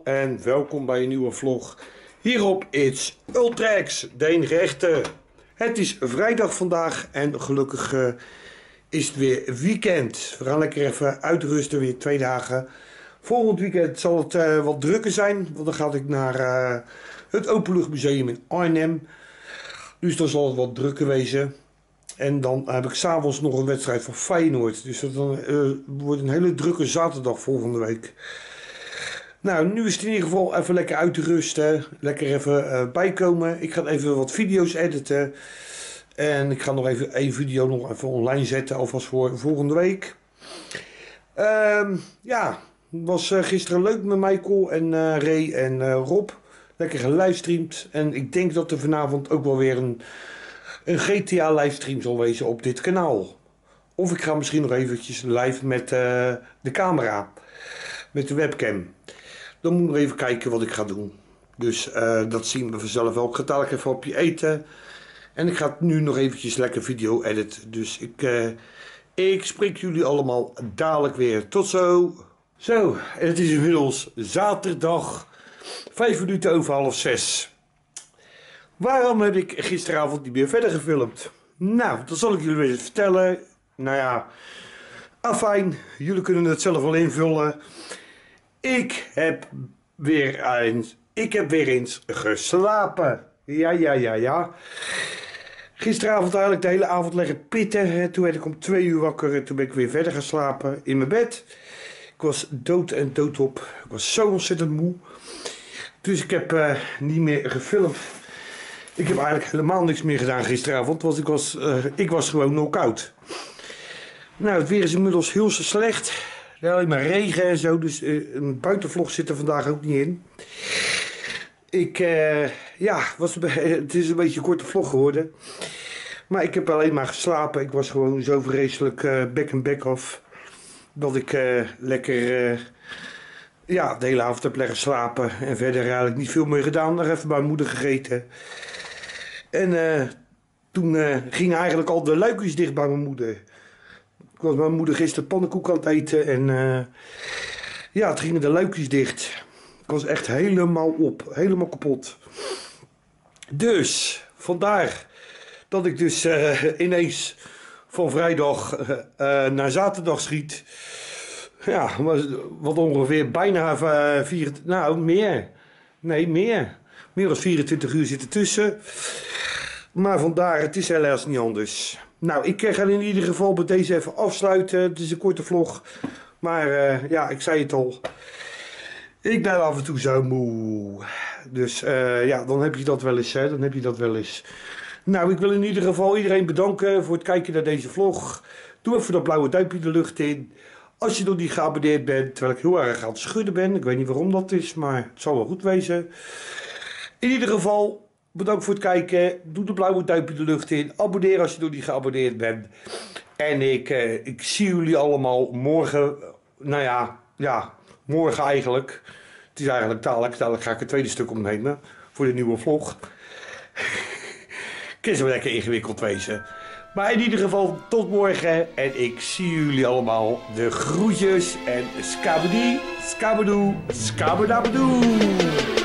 en welkom bij een nieuwe vlog hier op It's Ultrax, de enige echte. Het is vrijdag vandaag en gelukkig is het weer weekend. We gaan lekker even uitrusten, weer 2 dagen. Volgend weekend zal het wat drukker zijn, want dan ga ik naar het Openluchtmuseum in Arnhem. Dus dan zal het wat drukker wezen. En dan heb ik s'avonds nog een wedstrijd van Feyenoord. Dus dat wordt een hele drukke zaterdag volgende week. Nou, nu is het in ieder geval even lekker uit te rusten. Lekker even bijkomen. Ik ga even wat video's editen. En ik ga nog even één video nog even online zetten. Alvast voor volgende week. Ja, het was gisteren leuk met Michael en Ray en Rob. Lekker gelivestreamd. En ik denk dat er vanavond ook wel weer een GTA livestream zal wezen op dit kanaal. Of ik ga misschien nog eventjes live met de camera. Met de webcam. Dan moet ik nog even kijken wat ik ga doen. Dus dat zien we vanzelf wel. Ik ga dadelijk even op je eten. En ik ga nu nog eventjes lekker video editen. Dus ik spreek jullie allemaal dadelijk weer. Tot zo. Zo, en het is inmiddels zaterdag 5 minuten over 5:30. Waarom heb ik gisteravond niet meer verder gefilmd? Nou, dat zal ik jullie weer eens vertellen. Nou ja, afijn, jullie kunnen het zelf wel invullen. Ik heb weer eens geslapen. Ja. Gisteravond eigenlijk de hele avond leggen pitten. Toen werd ik om 2 uur wakker en toen ben ik weer verder gaan slapen in mijn bed. Ik was dood en doodop. Ik was zo ontzettend moe. Dus ik heb niet meer gefilmd. Ik heb eigenlijk helemaal niks meer gedaan gisteravond, want ik was gewoon knock-out. Nou, het weer is inmiddels heel slecht. Alleen maar regen en zo, dus een buitenvlog zit er vandaag ook niet in. Het is een beetje een korte vlog geworden. Maar ik heb alleen maar geslapen. Ik was gewoon zo vreselijk bek en bek af. Dat ik lekker de hele avond heb leggen slapen. En verder eigenlijk niet veel meer gedaan. Nog even bij mijn moeder gegeten. En toen gingen eigenlijk al de luikjes dicht bij mijn moeder. Ik was mijn moeder gisteren pannenkoek aan het eten en het gingen de luikjes dicht. Ik was echt helemaal helemaal kapot. Dus, vandaar dat ik dus ineens van vrijdag naar zaterdag schiet. Ja, wat ongeveer bijna 24, nou meer. Nee, meer. Meer dan 24 uur zitten tussen. Maar vandaar, het is helaas niet anders. Nou, ik ga in ieder geval bij deze even afsluiten. Het is een korte vlog. Maar ik zei het al. Ik ben af en toe zo moe. Dus dan heb je dat wel eens. Nou, ik wil in ieder geval iedereen bedanken voor het kijken naar deze vlog. Doe even dat blauwe duimpje de lucht in. Als je nog niet geabonneerd bent, terwijl ik heel erg aan het schudden ben. Ik weet niet waarom dat is, maar het zal wel goed wezen. In ieder geval... Bedankt voor het kijken. Doe de blauwe duimpje de lucht in. Abonneer als je nog niet geabonneerd bent. En ik zie jullie allemaal morgen. Nou ja, morgen eigenlijk. Het is eigenlijk dadelijk. Dadelijk ga ik het tweede stuk opnemen. Voor de nieuwe vlog. Kan zo lekker ingewikkeld wezen. Maar in ieder geval tot morgen. En ik zie jullie allemaal. De groetjes. En skabedi, skabedoe, skabadabedoe.